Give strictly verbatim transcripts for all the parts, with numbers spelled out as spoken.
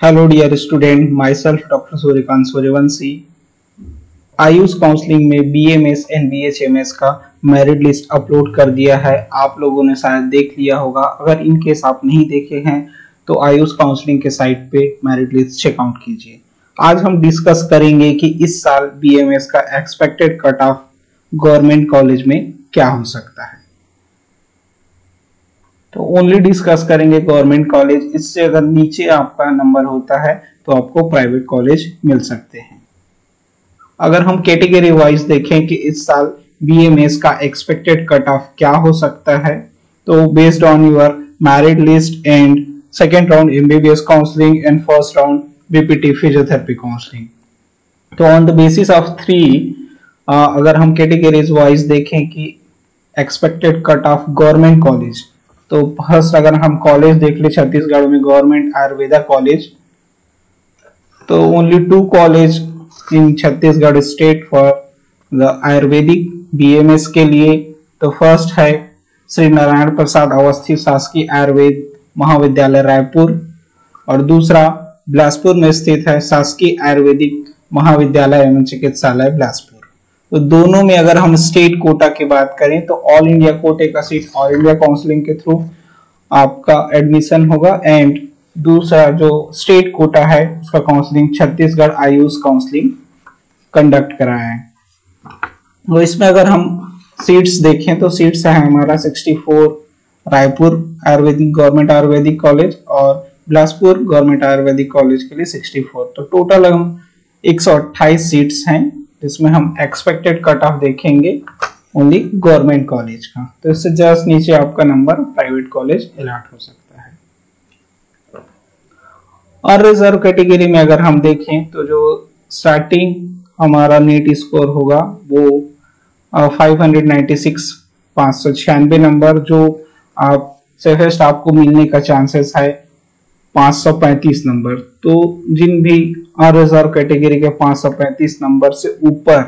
Hello dear student, myself Doctor Surikant Suryavanshi। AYUSH counselling में B M S and B H M S का merit list upload कर दिया है। आप लोगों ने शायद देख लिया होगा। अगर इन केस आप नहीं देखे हैं तो आयुष काउंसलिंग के साइट पे मेरिट लिस्ट चेकआउट कीजिए। आज हम डिस्कस करेंगे कि इस साल B M S S expected cut off government college में क्या हो सकता है। तो ओनली डिस्कस करेंगे गवर्नमेंट कॉलेज। इससे अगर नीचे आपका नंबर होता है तो आपको प्राइवेट कॉलेज मिल सकते हैं। अगर हम कैटेगरी वाइज देखें कि इस साल B M S S expected cut off क्या हो सकता है, तो based on your merit list and second round M B B S counselling and first round B P T physiotherapy counselling, तो on the basis of three अगर हम categories wise देखें कि expected cut off government college, तो first अगर हम college देख ले छत्तीसगढ़ में गवर्नमेंट आयुर्वेदा कॉलेज, तो only two college in Chhattisgarh state for the Ayurvedic B M M S लिए। तो फर्स्ट है श्री नारायण प्रसाद अवस्थी शासकीय आयुर्वेद महाविद्यालय रायपुर, और दूसरा बिलासपुर में स्थित है शासकीय आयुर्वेदिक महाविद्यालय एवं चिकित्सालय बिलासपुर। तो दोनों में अगर हम स्टेट कोटा की बात करें तो ऑल इंडिया कोटे का सीट ऑल इंडिया काउंसलिंग के थ्रू आपका एडमिशन होगा, एंड दूसरा जो स्टेट कोटा है उसका counselling Chhattisgarh AYUSH counselling conduct कराया है। तो इसमें अगर हम सीट्स देखें तो सीट्स है हमारा चौंसठ रायपुर आयुर्वेदिक गवर्नमेंट आयुर्वेदिक कॉलेज और बिलासपुर गवर्नमेंट आयुर्वेदिक कॉलेज के लिए चौंसठ। तो टोटल हम एक सौ अट्ठाईस सीट्स हैं जिसमें हम एक्सपेक्टेड कट ऑफ देखेंगे ओनली गवर्नमेंट कॉलेज का। तो इससे जस्ट नीचे आपका नंबर प्राइवेट कॉलेज अलॉट हो सकता है। और रिजर्व कैटेगरी में अगर हम देखें तो जो स्टार्टिंग हमारा नीट स्कोर होगा वो फाइव हंड्रेड नाइन्टी सिक्स पाँच सौ छियानवे नंबर, जो आप सेफेस्ट आपको मिलने का चांसेस है पाँच सौ पैंतीस नंबर। तो जिन भी अनरिजर्व कैटेगरी के पाँच सौ पैंतीस नंबर से ऊपर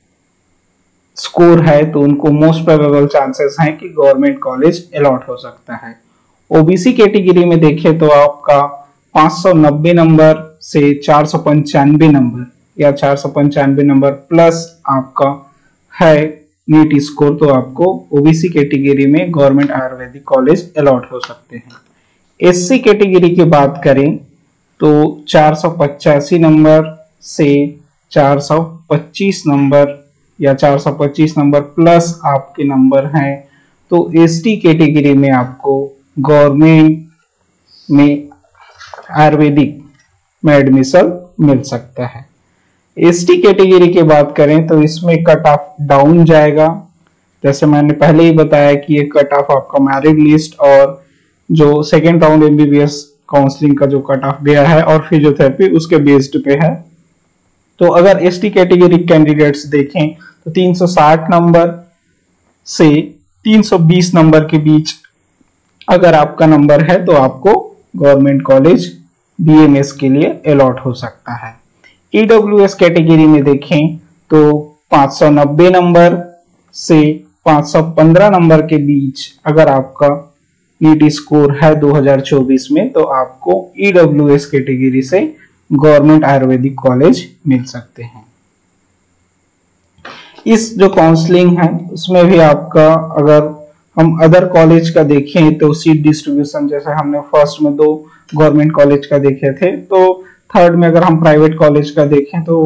स्कोर है तो उनको मोस्ट प्रोबेबल चांसेस हैं कि गवर्नमेंट कॉलेज अलॉट हो सकता है। ओबीसी कैटेगरी में देखें तो आपका पाँच सौ नब्बे नंबर से चार सौ पंचानवे नंबर या चार सौ पंचानवे नंबर प्लस आपका है नीट स्कोर, तो आपको ओबीसी कैटेगरी में गवर्नमेंट आयुर्वेदिक कॉलेज अलॉट हो सकते हैं। एससी कैटेगरी की बात करें तो चार सौ पचासी नंबर से चार सौ पच्चीस नंबर या चार सौ पच्चीस नंबर प्लस आपके नंबर हैं, तो एसटी कैटेगरी में आपको गवर्नमेंट में आयुर्वेदिक में एडमिशन मिल सकता है। एसटी कैटेगरी की बात करें तो इसमें कट ऑफ डाउन जाएगा। जैसे मैंने पहले ही बताया कि ये कट ऑफ आपका मेरिट लिस्ट और जो second round M B B S counselling का जो कट ऑफ गया है और फिजियोथेरेपी उसके बेस्ड पे है। तो अगर एसटी कैटेगरी कैंडिडेट्स देखें तो तीन सौ साठ नंबर से तीन सौ बीस नंबर के बीच अगर आपका नंबर है तो आपको government college B M M S लिए अलॉट हो सकता है। ई डब्ल्यू एस कैटेगरी में देखें तो पाँच सौ नब्बे नंबर से पाँच सौ पंद्रह नंबर के बीच अगर आपका नीट स्कोर है दो हज़ार चौबीस में तो आपको ई डब्ल्यू एस कैटेगरी से गवर्नमेंट आयुर्वेदिक कॉलेज मिल सकते हैं। इस जो काउंसलिंग है उसमें भी आपका अगर हम अदर कॉलेज का देखें तो सीट डिस्ट्रीब्यूशन जैसे हमने फर्स्ट में दो गवर्नमेंट कॉलेज का देखे थे, तो थर्ड में अगर हम प्राइवेट कॉलेज का देखें तो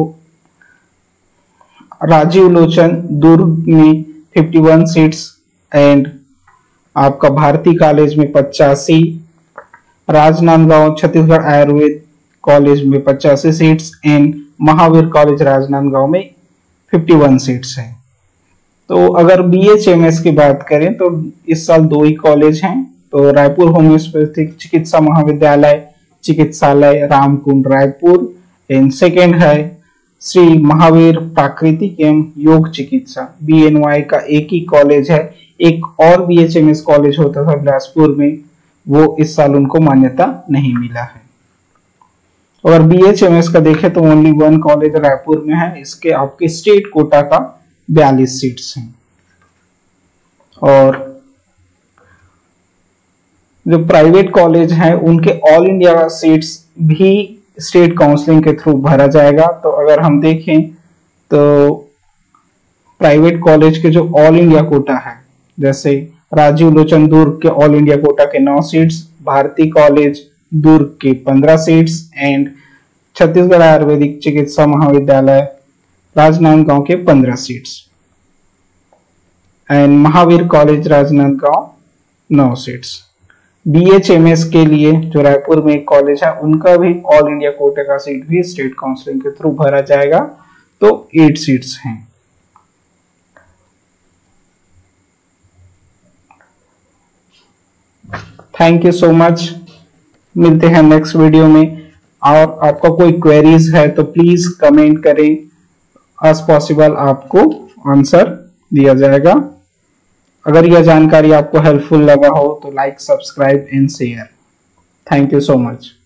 राजीव लोचन दुर्ग में इक्यावन सीट्स एंड आपका भारती कॉलेज में पचासी, राजनांदगांव छत्तीसगढ़ आयुर्वेद कॉलेज में पचासी seats and Mahavir college Rajnandgaon में इक्यावन सीट्स हैं। तो अगर बी एच एम एस की बात करें तो इस साल दो ही कॉलेज हैं, तो रायपुर होम्योपैथिक चिकित्सा महाविद्यालय चिकित्सालय रामकुंड रायपुर एंड सेकेंड है श्री महावीर प्राकृतिक एवं योग चिकित्सा बी एन वाई का एक ही कॉलेज है। एक और B H M S college होता था बिलासपुर में, वो इस साल उनको मान्यता नहीं मिला है। अगर बी एच एम एस का देखें तो ओनली वन कॉलेज रायपुर में है, इसके आपके स्टेट कोटा का बयालीस सीट्स हैं। और जो प्राइवेट कॉलेज हैं उनके ऑल इंडिया सीट्स भी स्टेट काउंसलिंग के थ्रू भरा जाएगा। तो अगर हम देखें तो प्राइवेट कॉलेज के जो ऑल इंडिया कोटा है, जैसे राजीव लोचन दुर्ग के ऑल इंडिया कोटा के नौ सीट्स, भारती कॉलेज दुर्ग के पंद्रह सीट्स एंड छत्तीसगढ़ आयुर्वेदिक चिकित्सा महाविद्यालय राजनांदगांव के पंद्रह seats and Mahavir college Rajnandgaon नौ सीट्स। बीएचएमएस के लिए जो रायपुर में एक कॉलेज है, उनका भी ऑल इंडिया कोटे का सीट भी स्टेट काउंसलिंग के थ्रू भरा जाएगा, तो एट सीट्स हैं। थैंक यू सो मच, मिलते हैं नेक्स्ट वीडियो में। और आपका कोई क्वेरीज है तो प्लीज कमेंट करें, एज पॉसिबल आपको आंसर दिया जाएगा। अगर यह जानकारी आपको हेल्पफुल लगा हो तो like, subscribe and share. Thank you so much.